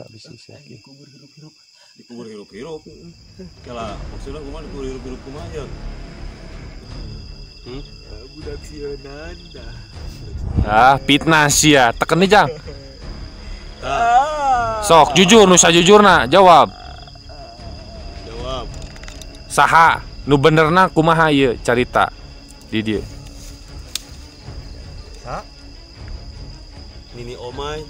Saha bisi Seki. Dikubur hirup-hirup. Kala maksudna kumaha dikubur hirup-hirup kumaha ya? Budak sionan dah. Fitnah sia, teken Jang. Sok jujur nu sajujurna jawab. Jawab. Saha nu benerna kumaha ieu carita di dieu? Sa? Nini Omai.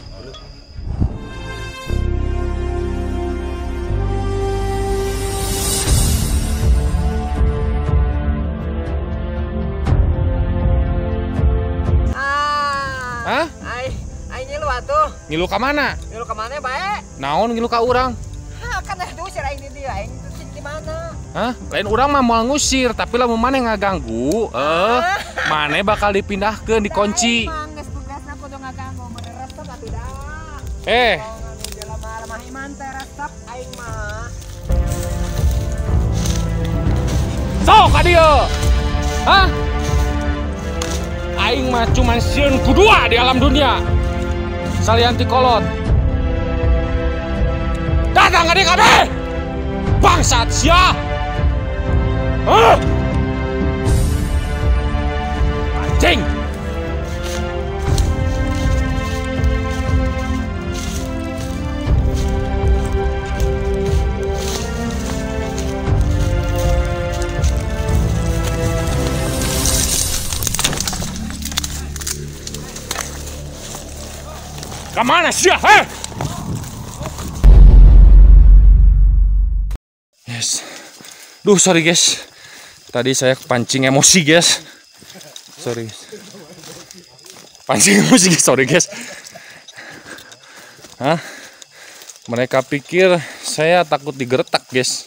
Hah? Ai ngilu atuh. Ngilu ka mana? Ngilu ka mana bae? Naon ngilu ka urang? Hah, kan atuh sir aing di dieu, aing teh di mana? Hah? Lain urang mah moal ngusir, tapi lamun maneh ngaganggu, maneh bakal dipindahkeun dikunci. Emang geus tugasna kudu ngaganggu, meureun resep atuh dah. Lemah iman teh resep aing mah. Sok ka dieu. Hah? Aing mah cuman sieun kedua di alam dunia. Salian ti kolot. Datang ka dieu kabeh. Bangsat sia. Anjing. Kemana sih? Yes. Duh, sorry guys. Tadi saya kepancing emosi guys. Sorry. Pancing emosi guys, sorry guys. Hah? Mereka pikir saya takut digeretak guys.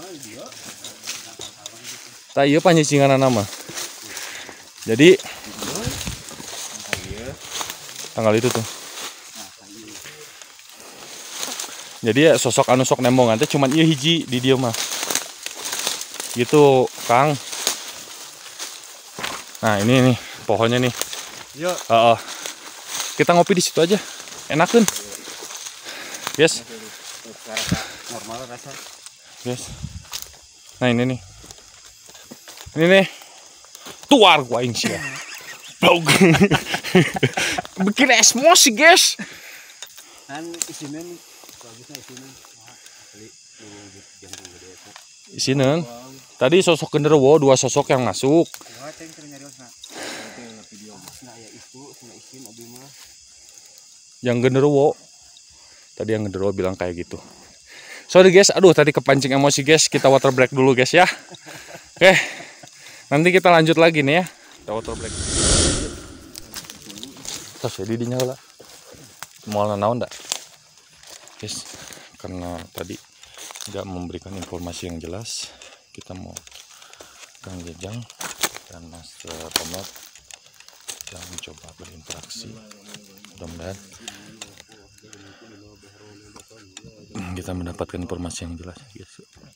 Tak iya pancingan nama. Jadi tanggal itu tuh. Jadi ya sosok anu sok nembongan teh cuman ieu hiji di dieu mah. Gitu, Kang. Nah, ini nih pohonnya nih. Iya. Kita ngopi di situ aja. Enakeun. Yes. Normal rasa. Yes. Nah, ini nih. Ini nih. Tuar gua aing sia. Blog. Bikin emosi, guys. Kan isinya Isineun. Tadi sosok genderuwo, dua sosok yang masuk. Yang genderuwo. Tadi yang genderuwo bilang kayak gitu. Sorry guys, aduh tadi kepancing emosi guys. Kita water break dulu guys ya. Oke. Nanti kita lanjut lagi nih ya. Kita water break. Terus jadi dinyala. Mau naon enggak? Guys, karena tadi nggak memberikan informasi yang jelas, kita mau Kang Jajang dan Master Pemet yang mencoba berinteraksi. Mudah-mudahan kita mendapatkan informasi yang jelas, guys.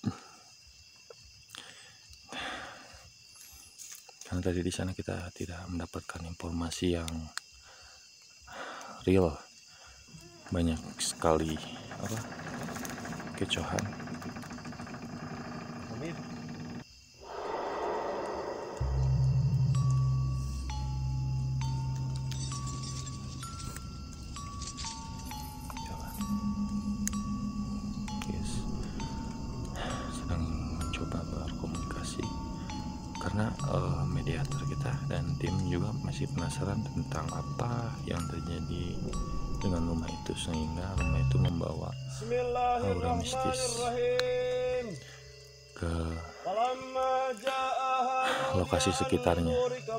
Karena tadi di sana kita tidak mendapatkan informasi yang real. Banyak sekali kecohan. Guys, sedang mencoba berkomunikasi karena mediator kita dan tim juga masih penasaran tentang apa yang terjadi dengan rumah itu, sehingga rumah itu membawa aura mistis ke lokasi sekitarnya.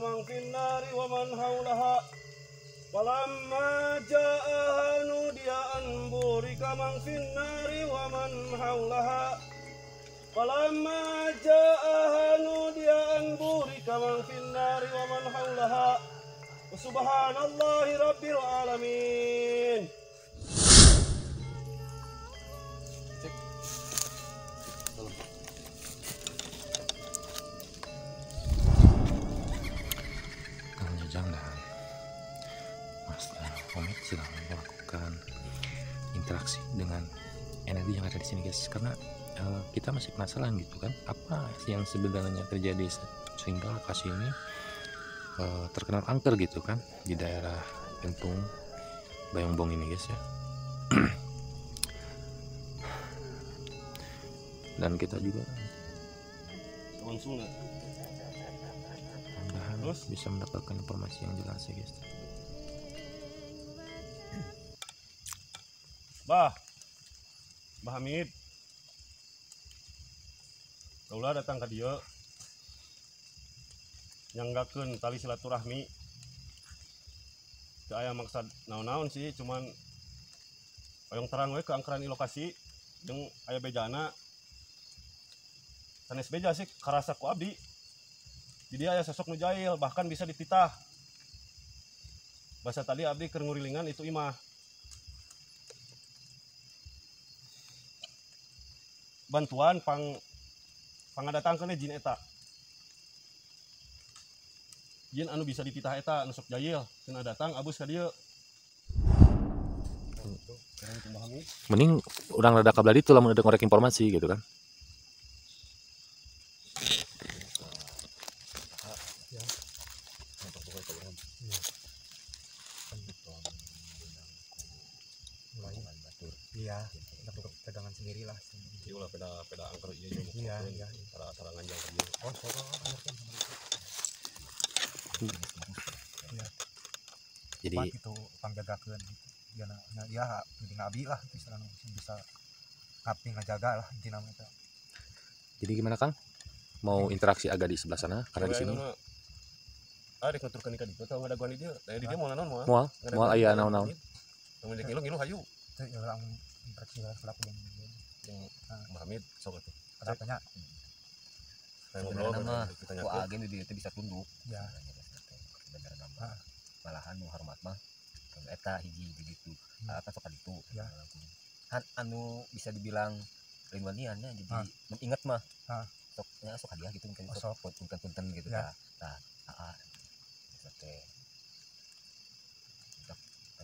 Subhanallahi rabbil alamin. Kang Jajang dan Mas Pemet sedang melakukan interaksi dengan dengan energi yang ada di sini guys, karena kita masih penasaran gitu kan, apa yang sebenarnya terjadi sehingga lokasi ini terkenal angker gitu kan di daerah Pentung Bayongbong ini guys ya. Dan kita juga langsung mudah-mudahan bisa mendapatkan informasi yang jelas ya guys. Bah Hamid, kaulah datang ke dia nyanggakeun tali silaturahmi. Teu aya maksud naon-naon sih, cuman hoyong terang we keangkeran di lokasi jeung aya bejana. Sanes beja sih karasa ku abdi. Jadi aya sosok nu jahil, bahkan bisa dipitah. Bahasa tadi abdi keur ngurilingan itu imah. Bantuan pangadatangkeun jin eta. Jin anu bisa dipitah eta anu sok jahil, cenah datang abus ka dieu. Mending urang rada kablah ditu lamun ada ngorek informasi gitu kan. Iya, untuk pegangan sendiri lah. Ieu lah peda angker ieu Iya, iya. cara nganjang ka dieu. Oh, iya. Jadi Itu pangjagakeun gitu. Ya jadi ngabi lah istilahnya bisa ngapi ngajaga lah intina eta. jadi gimana Kang? Mau interaksi agak di sebelah sana karena di sini Dek nuturkeun ka ditu tah ngadaguan di dieu. Tah di dieu moal naon moal? moal aya naon-naon. Mun dek ngilu hayu. Teh urang interaksi lah yang Yang Muhammad sok atuh. katanya Sebenarnya mah ku agen di dieu bisa tunduk. ya. Sebenarnya mah malahan nu hormat mah eta hiji gitu. Apa sok ditu. Ya. Kan anu bisa dibilang rinwaniannya jadi mengingat mah. Soknya sok hadiah gitu mungkin sok punten-punten gitu ya. Tah oke. Untuk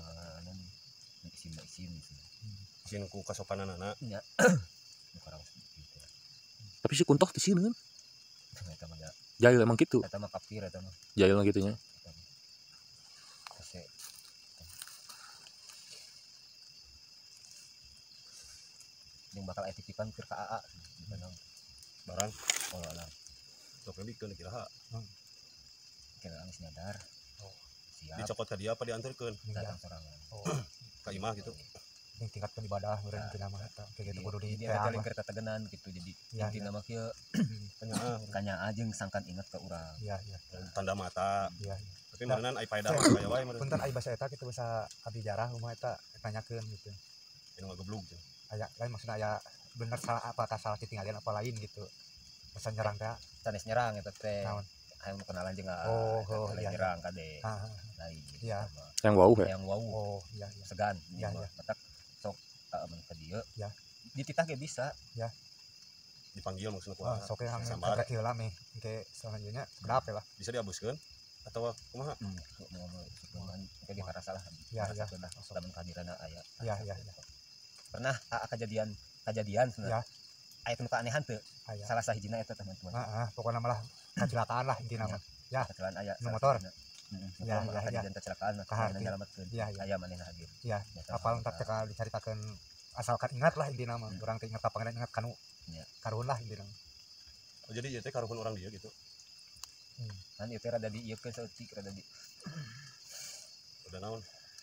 isin isin ku kasopananana. nya. Kurang gitu. Tapi si Kuntoh di sini kan Eta mah jahil emang gitu. eta mah kafir eta mah. Jahil gitu nya. Yang bakal titipan ke AA gimana Barang oh lah sok dikeun kiraha. kira geus nyadar siap Dicokot ka dia apa diantarkeun datang sorangan ka imah gitu. Yang tingkatkan ibadah meureun intina mah eta kayak gitu kudu di jadi ada kali keur tetegenan gitu jadi intina mah kieu kanya ajeung sangkan inget ke urang iya Tanda mata. iya. Tapi meureunnan ai faedah kaya wae meureun. Punten aya bahasa eta kitu bahasa abdi jarah umah eta tanyakeun gitu. Anu ngageblug jeung. Aya lain maksudnya aya bener salah apakah salah ditinggalin apa lain gitu. Pesan nyerang teh sanes nyerang eta teh naon? aya nu kenalan jeung iya. nyerang kade lain Iya. Yang wau ya. yang wau Oh iya. segan Iya. matak sok aman ka dieu Ya. dititah ge bisa Dipanggil maksudna ku. Sok yang Sambar. rek heula meh engke selanjutnya berapa lah. Bisa diabuskeun atau kumaha? mau kayak gitu rasa lah Iya. lamun kehadiran aya Iya. pernah kejadian sebenarnya aya nu keanehan teu Aya. salah sahijina eta teman-teman Pokoknya malah kecelakaan lah intina mah. Ya. kecelakaan aya Nu motor. Ya, Ya. kejadian kecelakaan Kahar. menyelamatkeun Iya. aya manehna hadir Iya. Apal entar teh dicaritakeun asalkan ingat lah intina mah. Urang teh ingat panganan ingat kanu. Iya. Karuhun lah intina. Oh, jadi ieu teh karuhun urang dia gitu. kan ieu teh rada di ieu ke seutik rada di Udah naon?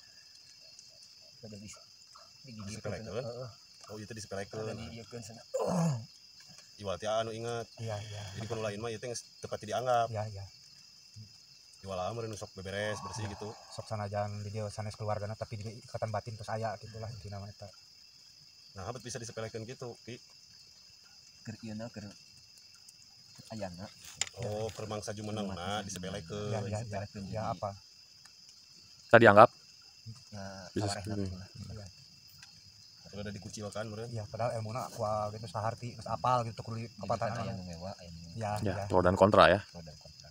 rada di digigir Disepelekeun? Oh, ieu teh disepelekeun. rada di ieu keun sana Iwal teh anu inget. Iya. Jadi kuno lain mah ieu teh geus teu pati dianggap. Iya. Iwal meureun sok beberes bersih gitu. Sok sanajan di dieu sanes keluargana tapi di ikatan batin terus aya gitulah intina mah eta. Nah, habet bisa disepelekeun gitu, Ki. keur ieu na keur ayana Oh, keur mangsa jumenengna disepelekeun. Ya apa? Tadi anggap ya Bisa kawarehna seperti Atau ada dikucilkan meureun. Ya padahal ilmuna kual gitu saharti geus apal gitu kudu aya apatan. nu mewah aya nu Ya. ya pro dan kontra ya. pro dan kontra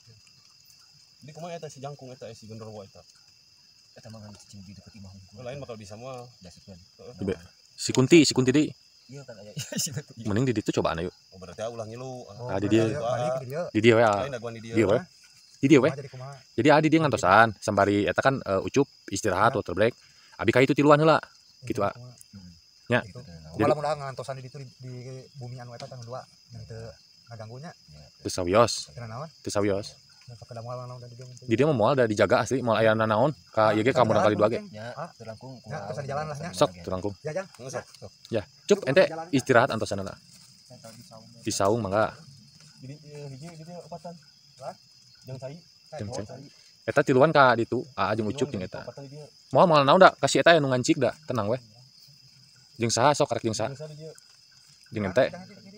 Jadi kumaha eta si jangkung eta si genderuwo eta. eta mah cicing di deket imah Lain bakal bisa moal. dasikeun Si Kunti di. Iya kan aya. Mending di ditu cobaan ayo. Oh, berarti ulah ngilu. Di dia. Di dia we. Lain daguan di Di dia. we. Di dia we. Jadi kumaha? Jadi adi dia ngantosan sembari eta kan ucup istirahat water break. Abi ka itu tiluan heula. Gitu nya. Mudah-mudahan ngantosan di ditu di bumi anu eta tanggal 2 yang teu ngaganggunya. Teu sawios. Kira naon? Teu sawios. Sepeda moal naon tadi dia. Di dia mah moal da dijaga asli moal aya naon ka ieu ge ka mun kali 2 ge. Ya, terangkung. Ya, terus di jalan lah nya. Sok turangkung. Ya, Jang. Ya, cup ente istirahat antosana. Di saung mangga. Jadi hiji di dia opatan. Lah. Jeung cai. Jeung cai. Eta tiluan ka ditu, jeung ucup jeung eta. Moal naon da kasih eta anu ngancik da, tenang we. Jeung saha sok karek jeung saha? Jeung ente.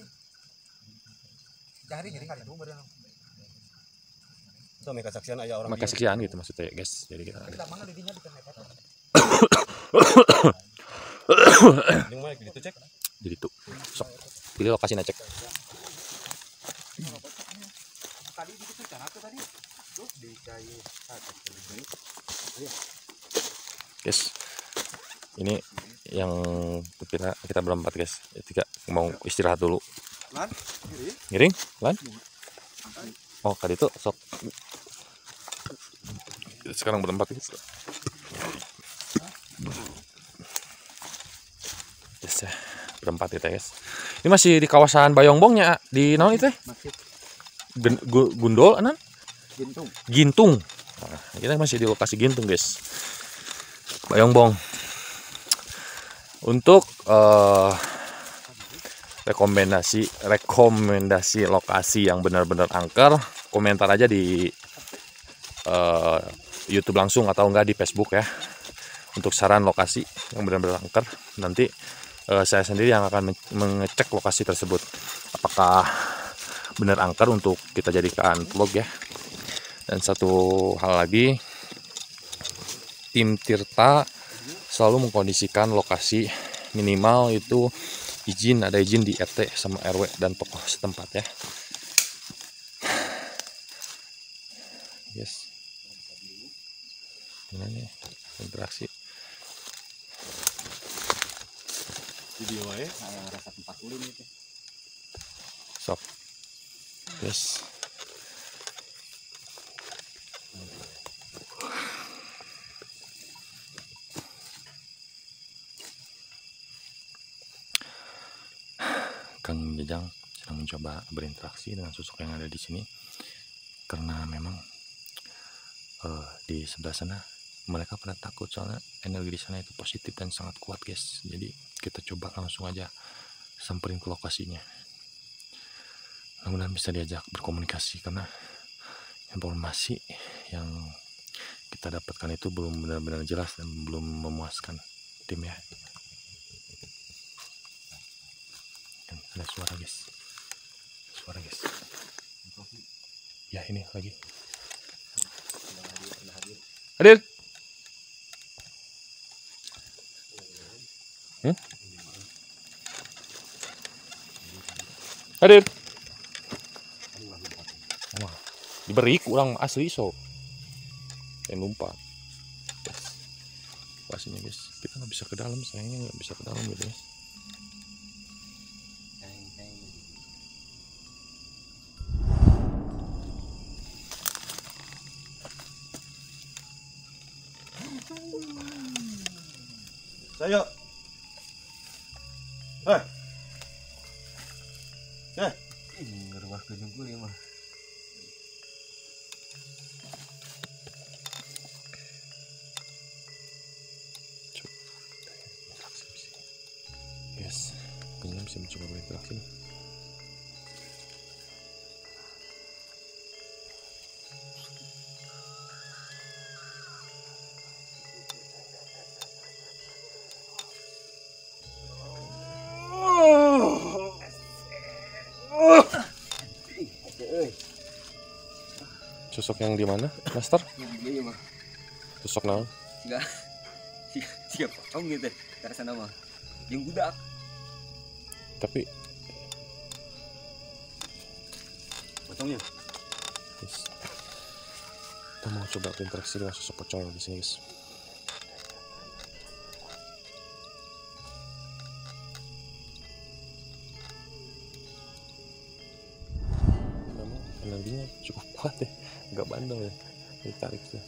Jari jadi kali itu beurang. Itu mereka saksian aya orang. Maka sekian gitu maksudnya guys. Jadi kita Mana didinya di tempat eta. Jeung mah gitu cek. jadi tuh. Sok. Pilih lokasinya cek. Tadi di situ cara tuh tadi. Tuh di kayu. Guys. Ini yang kita berempat guys. Tiga mau istirahat dulu. Lan, Ngiring? Lan? Oh, kali itu sok. Sekarang berempat guys. Yes, ya. Berempat kita guys. Ini masih di kawasan Bayongbongnya di naon itu? masih Gundol anan? gintung. Gintung. Nah, kita masih di lokasi Gintung guys. Bayongbong. Untuk rekomendasi lokasi yang benar-benar angker, komentar aja di YouTube langsung atau enggak di Facebook ya. Untuk saran lokasi yang benar-benar angker, nanti saya sendiri yang akan mengecek lokasi tersebut apakah benar angker untuk kita jadikan vlog ya. Dan satu hal lagi, tim Tirta selalu mengkondisikan lokasi minimal itu ada izin di RT sama RW dan tokoh setempat ya. Yes. Gimana nih interaksi? Video wae. Rasa 40 itu. Sok. Yes. Kang Jajang sedang mencoba berinteraksi dengan sosok yang ada di sini karena memang di sebelah sana mereka pada takut soalnya energi di sana itu positif dan sangat kuat guys. Jadi kita coba langsung aja samperin ke lokasinya. Mudah-mudahan bisa diajak berkomunikasi karena informasi yang kita dapatkan itu belum benar-benar jelas dan belum memuaskan tim ya. Ada suara guys, ya ini lagi hadir. Hadir. Wah, diberi kurang asli so yang numpak pastinya guys. Kita nggak bisa ke dalam, sayangnya nggak bisa ke dalam gitu guys. Saya. Ngerubah ke jungkul ya mah. Yes, kayaknya bisa mencoba berinteraksi nih. Sosok yang di mana, Master? Iya mah. Sosok naon? Siapa? Om gitu. Dari sana mah. Yang budak. Tapi Pocongnya. yes. Kita mau coba berinteraksi dengan sosok pocong yang di sini guys. cukup kuat ya, nggak bandel ya ditarik tuh.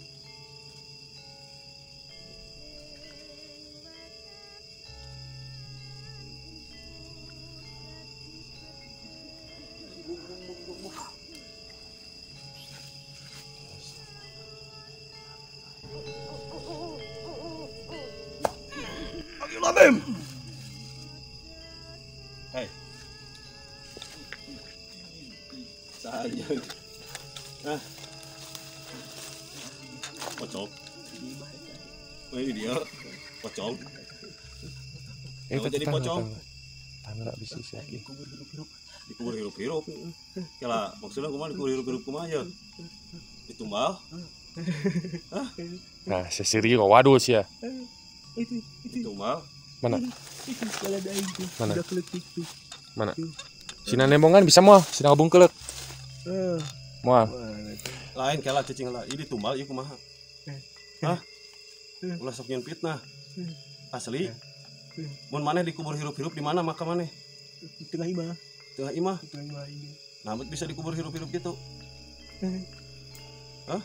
Hei. Saja. Ah. Pocong. Oh, ini dia. Pocong. Jadi pocong. Tangga bisa sih. Dikubur hirup-hirup. Kala maksudnya kumaha dikubur hirup-hirup kumaha ya? Ditumbal. Nah, sesiri waduh sih ya. Ditumbal. Mana? Mana? Mana? Sina nembongan bisa moal, sina ngabung kelek. Moal. Lain kala cacing lah. Ini ditumbal ieu kumaha? Hah? Ulah sok nyeun fitnah. Asli. Mun maneh dikubur hirup-hirup di mana makam maneh? Tengah imah. Tengah imah. Tengah imah ini. Nah, bisa dikubur hirup-hirup gitu. Hah?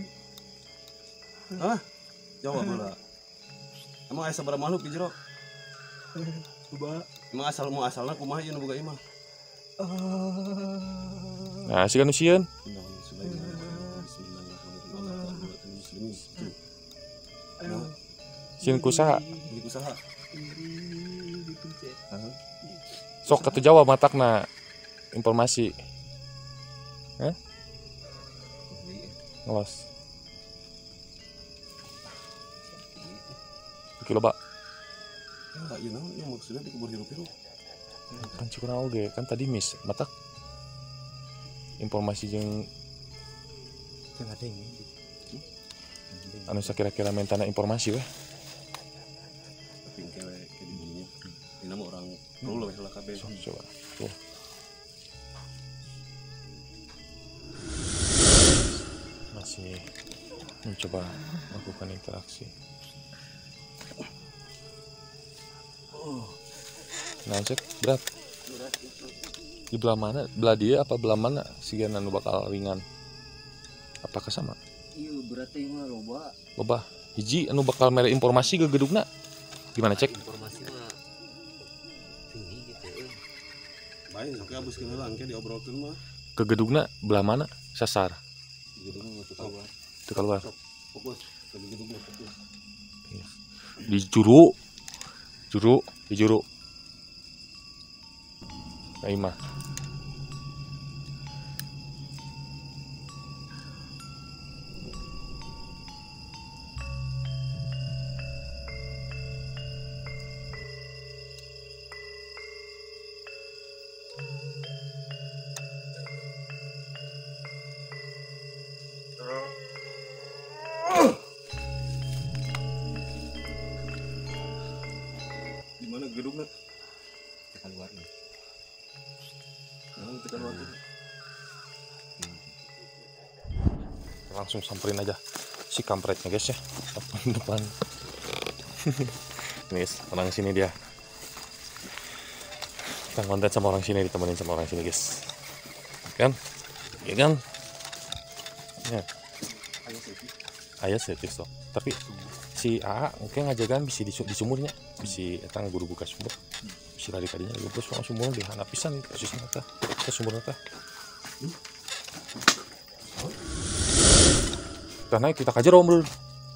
Hah? Jawab heula. Emang aya sabaraha makhluk di jero? Coba. Emang asalna kumaha ieu nu boga imah? Nah, sigan usieun. Sieun kusaha? Kusaha? Sok katu jawab matakna informasi. Hah? Ngelos. Kiloba. Ya, ieu naon ieu maksudnya dikubur hirup-hirup. Kan cukuna oge, kan tadi miss matak informasi jeung anu sakira-kira mentana informasi weh. Tapi kewe ke dinya. Dina mah orang perlu weh lah kabeh. Coba. Tuh. Masih mencoba melakukan interaksi. Nah, cek berat. Di belah mana? Belah dia apa belah mana? Sigan anu bakal ringan. Apakah sama? Iya, beratnya mah loba. Loba. Hiji anu bakal mere informasi ke gedungna. Gimana cek? Informasi mah tinggi gitu. Baik, sok abuskeun heula engke diobrolkeun mah. Ke gedungna belah mana? Sasar. Gedungna mah keluar. Teu keluar. Fokus ke gedungna fokus. Di juru. Di juru. Aimah. Di mana gedungna? Tekan luar nih. Tekan luar. Langsung samperin aja si kampretnya guys ya. Depan. Nih, orang sini dia. Kita konten sama orang sini, ditemenin sama orang sini guys. Kan? Ya kan? Ya. Ayah sih so. Tapi si AA mungkin ngajagan bisa di sumurnya, bisa etang guru buka sumur. Bisa lari kadinya bos sama sumur di hana pisan posisinya teh. Ke sumur teh. Karena kita kajar om bro.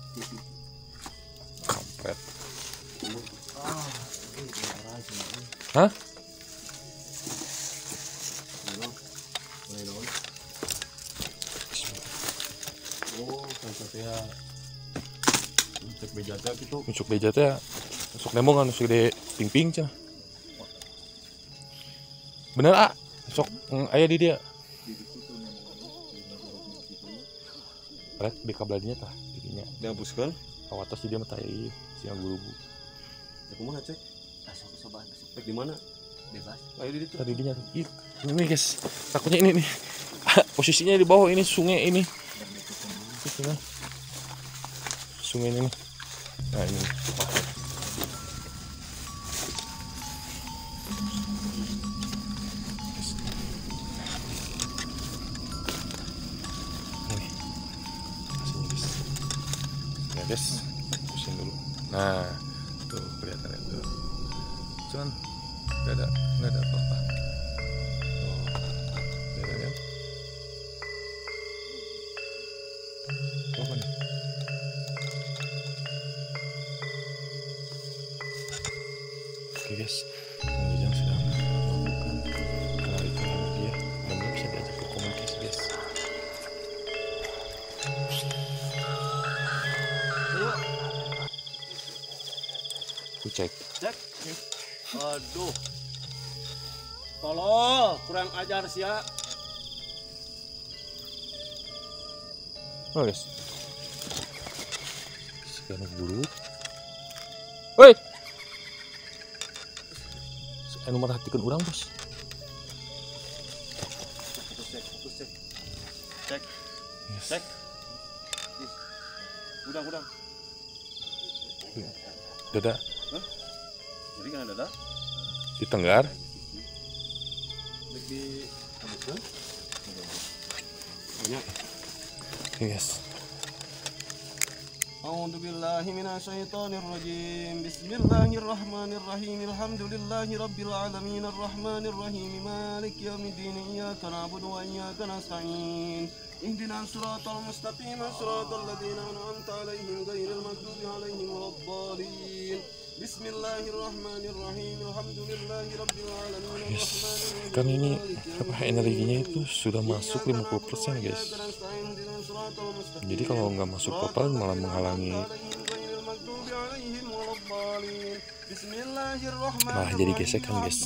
Kampret. Hah? Oh, saya cek bejata gitu. Ucuk beja teh sok nembong anu segede ping-ping cenah. Bener ah, sok aya di dia. Rek di kabladinya tah didinya. Dihapuskan? Awatos di dia mah tah ieu siang guru-guru. Ya kumaha cek? Masuk coba masuk. Cek di mana? Bebas. Ayo di situ. Tadi dinya. Ini guys. Takutnya ini nih. Posisinya di bawah ini sungai ini. Nah. Sungai ini nih. Nah ini. ya guys, pusing dulu. Nah tuh kelihatan itu, cuman nggak ada apa-apa. Oh, kelihatan kan? Apa nih? Oke guys, Kang Jajang sudah menemukan ikan dia, dan dia bisa diajak berkomunikasi guys. Ku cek. Aduh. Tolol, kurang ajar sih ya. Oh guys, sekian bulu. Woi, anu merhatikan orang bos. Cek. Udang. Dada. Jadi kan ada Di tenggar. di habiskan. Banyak. Yes. A'udzu billahi minasyaitonir rajim. Bismillahirrahmanirrahim. Alhamdulillahi rabbil alamin arrahmanir rahim maliki yaumiddin iyyaka na'budu wa iyyaka nasta'in. Ihdinas siratal mustaqim siratal ladzina an'amta 'alaihim ghairil maghdubi 'alaihim waladdallin. Bismillahirrahmanirrahim. Alhamdulillahi rabbil alamin arrahmanir rahim. Kan ini apa energinya itu sudah masuk 50% guys. Jadi kalau nggak masuk total malah menghalangi. Malah jadi gesekan guys.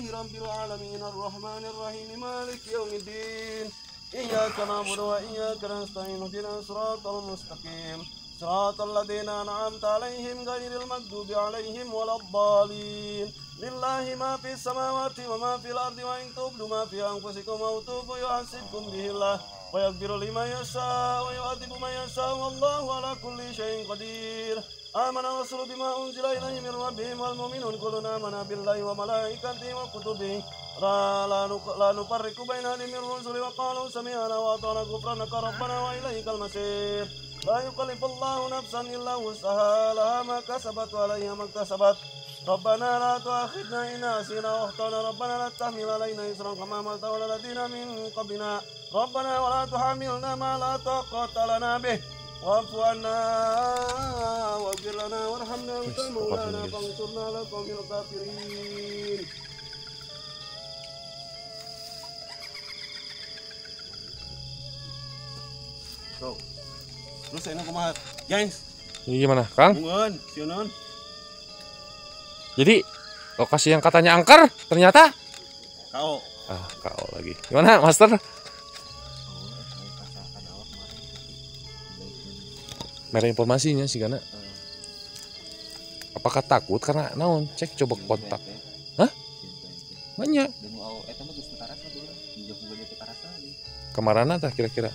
Iyyaka na'budu wa iyyaka nasta'in ihdinas siratal mustaqim siratal ladzina an'amta 'alaihim ghairil maghdubi 'alaihim waladdallin. Lillahi ma fis samawati wa ma fil ardi wa in tubdu ma fi anfusikum aw tubu yuhasibkum bihillah wa yaghfiru liman yasha wa yu'adhibu man yasha wallahu 'ala kulli syai'in qadir. Amana rasulu bima unzila ilaihi min rabbihim wal mu'minun kullun amana billahi wa malaikatihi wa kutubihi la nufarriqu baina ahadin min rusuli wa qalu sami'na wa ata'na ghufranaka rabbana wa ilaikal masir. La yukallifullahu nafsan illa wus'aha laha ma kasabat wa 'alaiha ma iktasabat. Rabbana la tu'akhidna in nasina wa akhtana rabbana la tahmil 'alaina isran kama hamaltahu 'alal ladzina min qablina rabbana wa la tuhamilna ma la taqata lana bih. Wa'fu 'anna waghfir lana warhamna anta maulana fansurna 'alal qaumil kafirin. So, terus ini kumaha, guys? Ini gimana, Kang? Bungun, sionon. Jadi lokasi yang katanya angker ternyata Kau. KO lagi. Gimana, Master? Merah informasinya sih karena. Apakah takut karena naon? Cek coba kontak. Hah? Banyak. Kemana tah kira-kira?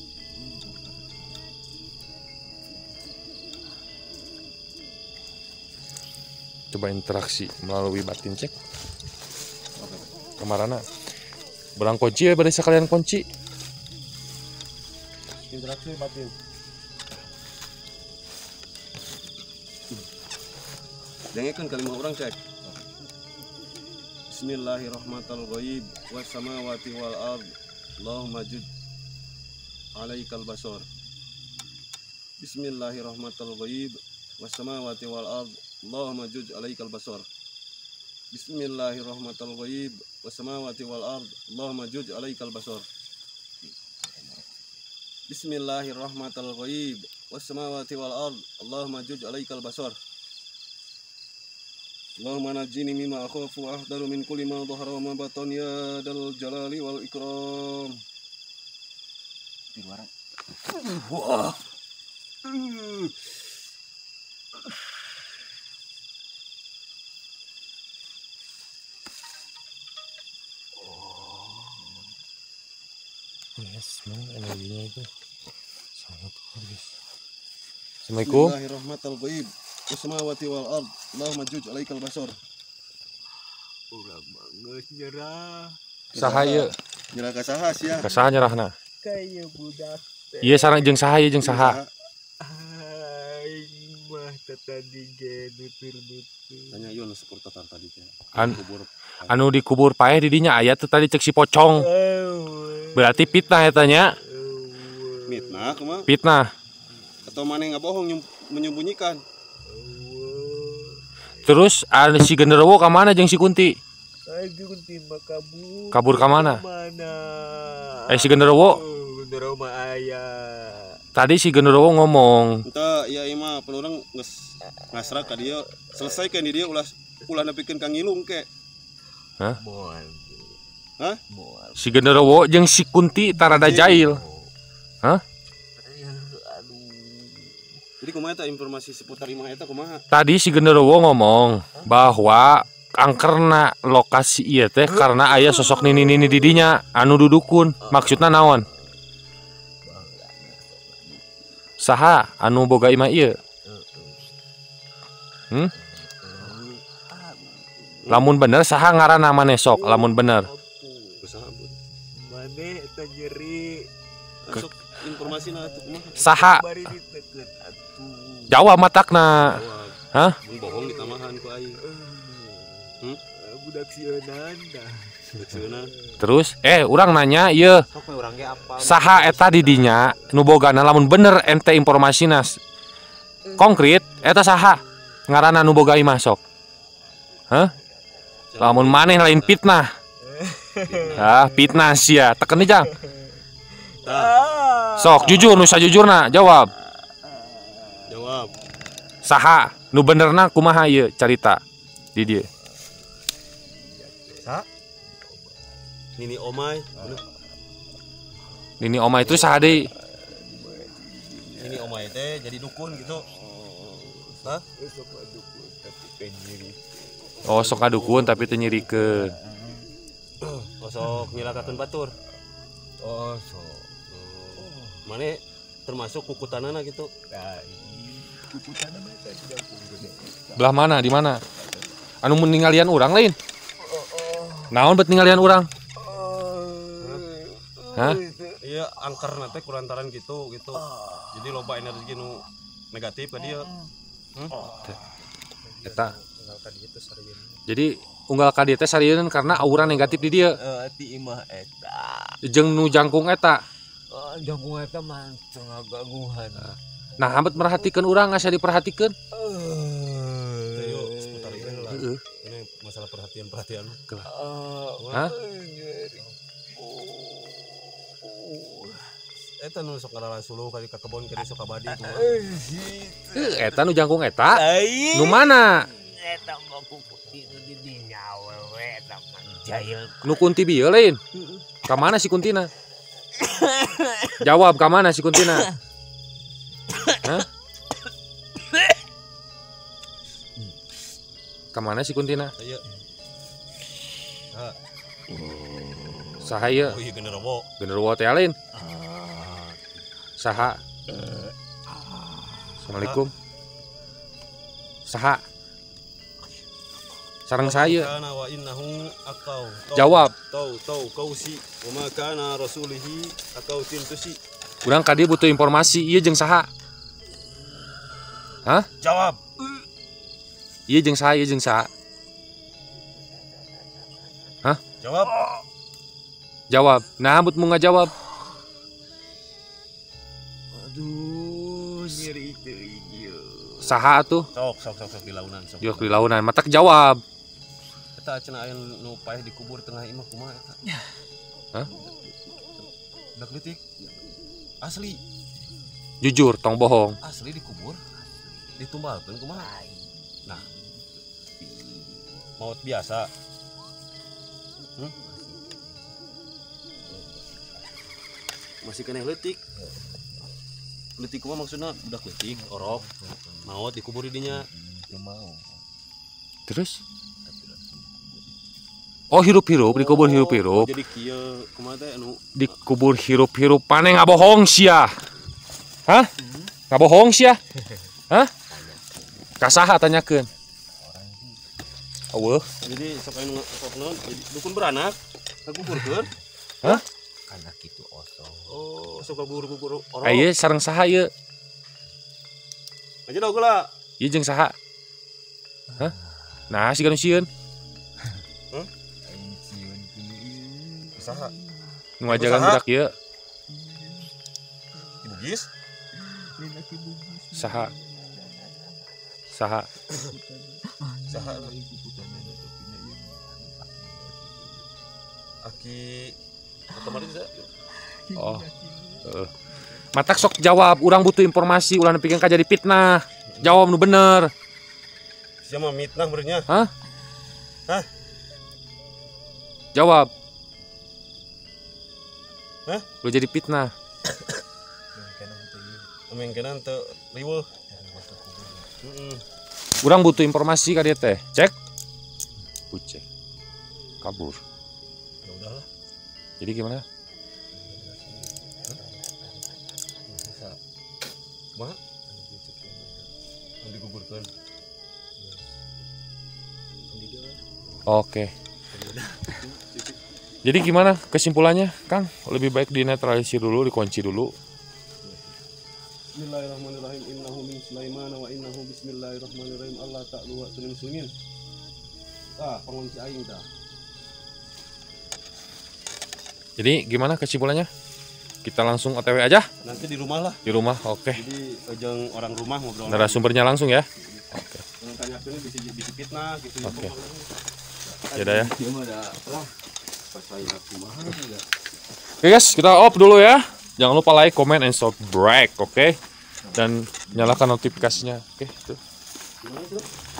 Coba interaksi melalui batin cek. Kemana? Belang kunci ya pada sekalian kunci. Interaksi batin. Dengarkan kalimat orang cek. Bismillahirrahmanirrahim. Was samawati wal ard. Allahumma jud alaikal basar. Bismillahirrahmanirrahim. Was samawati wal ard. Allahumma jud alaikal basar. Bismillahirrahmanirrahim. Was samawati wal ard. Allahumma jud alaikal basar. Bismillahirrahmanirrahim. Was samawati wal ard. Allahumma jud alaikal basar. Allahumma najini mimma akhafu wa ahdaru min kulli ma dhahara wa ma batan ya dal jalali wal ikram. Di luar. Wah. Yes, memang energinya itu sangat luar biasa. Assalamualaikum. Bismillahirrahmanirrahim. Wassamawati wal ard. Allahumma juj alaikal basar. Ulah banget nyerah. Sahaya. Nyerah ka saha sia? Ka saha nyerahna? Kayak budak. Iya sareng jeung sahaya jeung saha. Ai tadi ge nutur. Tanya ieu seperti tatar tadi teh. Anu dikubur paeh didinya aya teh tadi cek si pocong. Berarti fitnah eta nya. Fitnah kumaha? Fitnah. Atau maneh ngabohong menyembunyikan? Terus si genderuwo ka mana jeung si Kunti? Kunti mah kabur. Kabur ka mana? Si genderuwo? Genderuwo mah aya. Tadi si genderuwo ngomong. Entah ya ima pelurang ngasrak ka dieu. Selesai kan di dieu ulah nepikeun Kang Ilung ke. Hah? Moal. Hah? Moal. Si genderuwo jeung si Kunti tarada jail. Hah? Jadi kumaha eta informasi seputar imah eta kumaha? Tadi si genderuwo ngomong bahwa angkerna lokasi ieu teh karena aya sosok nini-nini didinya anu dudukun. Maksudna naon? Saha anu boga imah ieu? Lamun bener saha ngaranna maneh sok lamun bener. Maneh eta nyeri. Masuk informasi na atuh kumaha? Saha? Bari diteukeun atuh. Jawab matakna. Hah? Mun bohong ditamahan ku aing. Budak sieunan dah. Terus urang nanya ieu. Saha eta didinya nu bogana lamun bener ente informasina konkret eta saha ngaranna nu boga imah sok. Hah? Lamun maneh lain fitnah. Fitnah sia. Teken deui Jang. Sok jujur nu sajujurna jawab. Jawab. Saha nu benerna kumaha ieu carita di dieu? Nini Omai. Nini Omai itu saha deui? Nini Omai teh jadi dukun gitu. Hah? Oh, sok kadukun tapi teu nyirikeun. Sok nyilakakeun batur. Oh, sok. Mane termasuk kukutanana gitu. Kukutanana mah teh Belah mana? Di mana? Anu meningalian urang lain. Naon bet ninggalian urang? Hah? Iya, angker teh kurantaran gitu. Jadi loba energi nu negatif ka dieu. Eta. Jadi unggal ka dieu teh sarieun karena aura negatif di dieu. ti imah eta. Jeung nu jangkung eta. Jangkung eta mah tengah gangguan. Nah, hampet merhatikeun urang asa diperhatikeun. Ayo seputar ini lah. Ini masalah perhatian. Hah? Eta nu sok ngaralan suluh ka kebon ka sok abadi kumaha. Eta nu jangkung eta. Nu mana? Eta mah kuku di dinya wewe eta mah jahil. Nu Kunti bieu lain. Ka mana si Kuntina? Jawab, ka mana si Kuntina? Hah? Ka mana si Kuntina? Ieu. Saha ieu? Oh iya genderuwo. Genderuwo teh lain. Saha? Assalamualaikum. Saha? Sareng saya. Kana wa innahu aqau. Jawab. Tau kausi wa ma kana rasulihi aqau tintusi. Urang ka dieu butuh informasi ieu jeung saha? Hah? Jawab. Ieu jeung saha? Hah? Jawab. Jawab. Nah, but mau ngajawab. Aduh, nyeri teuing ieu. Saha atuh? Sok di launan sok. Yok di launan, matak jawab. Eta cenah aya nu paeh dikubur tengah imah kumaha eta? Hah? Dak leutik. Asli. Jujur, tong bohong. Asli dikubur. Ditumbalkeun kumaha? Nah. Maut biasa. Masih kena leutik. Leutik kumaha maksudna? Budak leutik, orok. Maut dikubur di dinya. Mau. Terus? Oh, hirup-hirup, dikubur hirup-hirup. Jadi kieu kumaha teh anu Dikubur hirup-hirup paneh ngabohong sia. Hah? Ngabohong sia? Hah? Kasaha tanyakeun. Eueuh. jadi sok anu sok naon dukun beranak ngakuburkeun. Hah? Kana kitu oso. Oh, sok kubur-kubur orang. Aya sareng saha ieu? Aja dah gula. Ieu jeung saha? Hah? Nah, si sieun. Saha? Nu ngajagan budak ieu. Bugis? Saha? Saha? Saha? Aki kemarin bisa. Oh. Matak sok jawab, urang butuh informasi, ulah nepikeun ka jadi fitnah. Jawab nu bener. Siapa mitnah benernya? Hah? Hah? Jawab. Hah? Lu jadi fitnah. Mengkenan teu riweuh. Urang butuh informasi ka dieu teh. Cek. Ucek. Kabur. Ya udahlah. Jadi gimana? Kumaha? Digugurkeun. Oke. Jadi gimana kesimpulannya, Kang? Lebih baik dinetralisir dulu, dikunci dulu. Bismillahirrahmanirrahim. Innahu min Sulaiman wa innahu bismillahirrahmanirrahim. Allah ta'ala wa sunnah muslimin. Pengunci aing dah. Jadi gimana kesimpulannya? Kita langsung OTW aja? Nanti di rumah lah. Di rumah, oke. Jadi ojeng orang rumah ngobrol. Narasumbernya langsung ya? Oke. Yang tanya bisa fitnah gitu. Oke. Ya dah ya. Oke guys, kita off dulu ya. Jangan lupa like, comment, and subscribe, oke? Dan nyalakan notifikasinya, oke? Tuh.